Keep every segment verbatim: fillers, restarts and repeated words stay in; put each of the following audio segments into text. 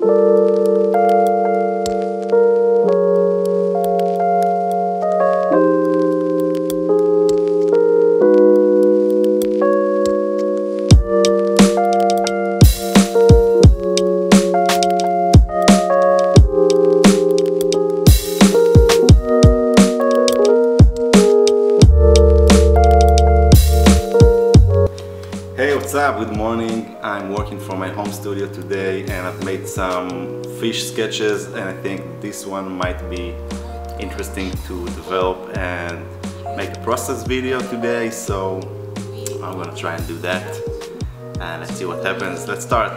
What's up? Good morning. I'm working from my home studio today and I've made some fish sketches, and I think this one might be interesting to develop and make a process video today, so I'm gonna try and do that and let's see what happens. Let's start.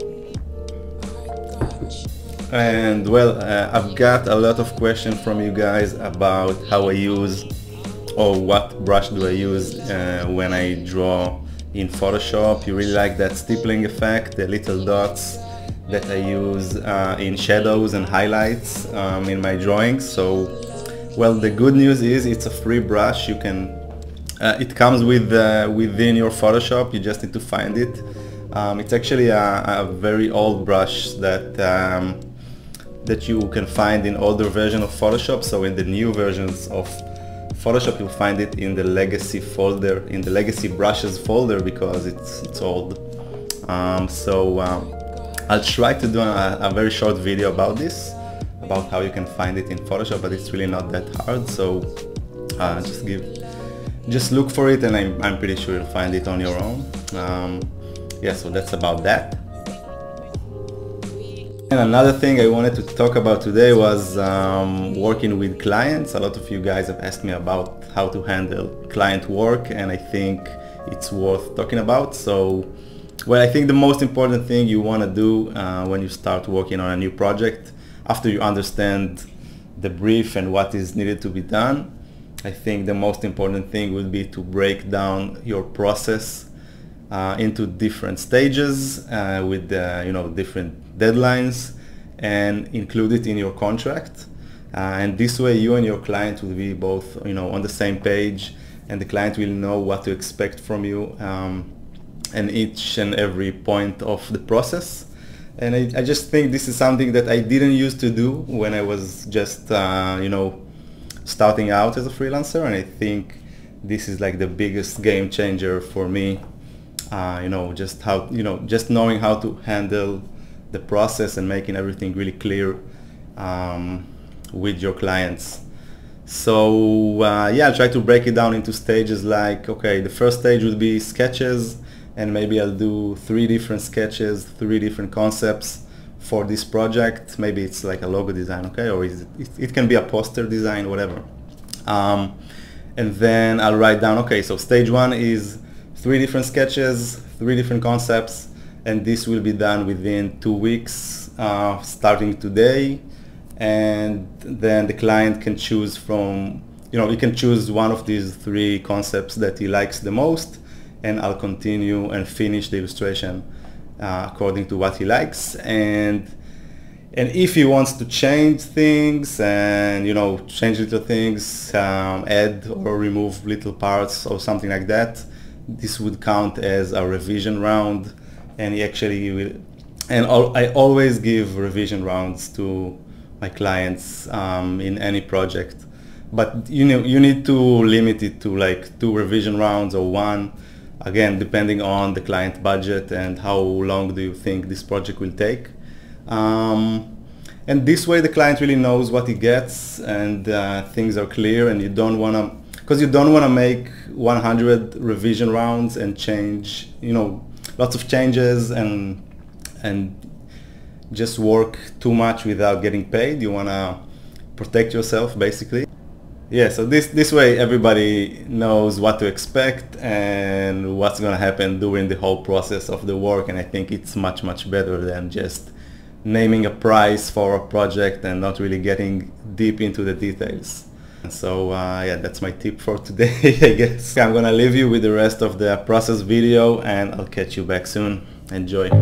And well, uh, I've got a lot of questions from you guys about how I use or what brush do I use uh, when I draw in Photoshop. You really like that stippling effect, the little dots that I use uh, in shadows and highlights um, in my drawings. So, well, the good news is it's a free brush. You can, uh, it comes with uh, within your Photoshop. You just need to find it. Um, it's actually a, a very old brush that um, that you can find in older version of Photoshop. So in the new versions of Photoshop, you'll find it in the legacy folder, in the legacy brushes folder, because it's it's old. Um, so um, I'll try to do a, a very short video about this, about how you can find it in Photoshop, but it's really not that hard. So uh, just give, just look for it, and I'm, I'm pretty sure you'll find it on your own. Um, yeah, so that's about that. And another thing I wanted to talk about today was um, working with clients. A lot of you guys have asked me about how to handle client work, and I think it's worth talking about. So, well, I think the most important thing you want to do uh, when you start working on a new project, after you understand the brief and what is needed to be done, I think the most important thing would be to break down your process Uh, into different stages uh, with uh, you know, different deadlines, and include it in your contract. Uh, and this way you and your client will be both, you know, on the same page, and the client will know what to expect from you um, and each and every point of the process. And I, I just think this is something that I didn't used to do when I was just uh, you know, starting out as a freelancer, and I think this is like the biggest game changer for me. Uh, you know, just how, you know, just knowing how to handle the process and making everything really clear um, with your clients. So uh, yeah, I'll try to break it down into stages. Like, okay, the first stage would be sketches, and maybe I'll do three different sketches, three different concepts for this project. Maybe it's like a logo design, okay, or is it, it can be a poster design, whatever. Um, and then I'll write down, okay, so stage one is three different sketches, three different concepts, and this will be done within two weeks uh, starting today. And then the client can choose from, you know, you can choose one of these three concepts that he likes the most, and I'll continue and finish the illustration uh, according to what he likes. And and if he wants to change things and, you know, change little things, um, add or remove little parts or something like that, this would count as a revision round. And he actually will, and all, I always give revision rounds to my clients um, in any project, but you know, you need to limit it to like two revision rounds or one, again depending on the client budget and how long do you think this project will take. Um, and this way the client really knows what he gets, and uh, things are clear, and you don't want to, because you don't want to make one hundred revision rounds and change, you know, lots of changes and and just work too much without getting paid. You want to protect yourself, basically. Yeah, so this this way everybody knows what to expect and what's going to happen during the whole process of the work, and I think it's much much better than just naming a price for a project and not really getting deep into the details. So uh, yeah, that's my tip for today, I guess. I'm gonna leave you with the rest of the process video, and I'll catch you back soon. Enjoy.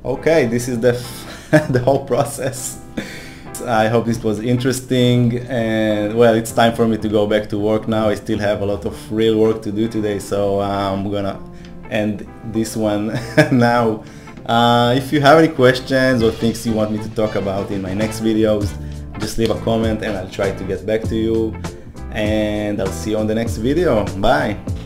okay, this is the the whole process. I hope this was interesting, and well, it's time for me to go back to work now. I still have a lot of real work to do today, so I'm gonna end this one now. Uh, if you have any questions or things you want me to talk about in my next videos, just leave a comment and I'll try to get back to you. And I'll see you on the next video. Bye!